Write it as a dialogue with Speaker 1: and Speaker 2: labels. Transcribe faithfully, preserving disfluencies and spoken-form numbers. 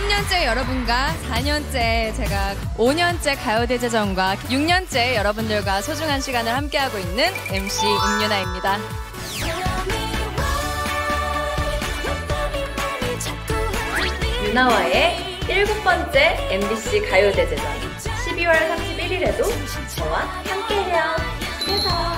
Speaker 1: 삼 년째 여러분과 사 년째 제가 오 년째 가요대제전과 육 년째 여러분들과 소중한 시간을 함께하고 있는 엠씨 임유나입니다. 유나와의 일곱 번째 엠비씨 가요대제전 십이월 삼십일일에도 저와 함께해요. 그래서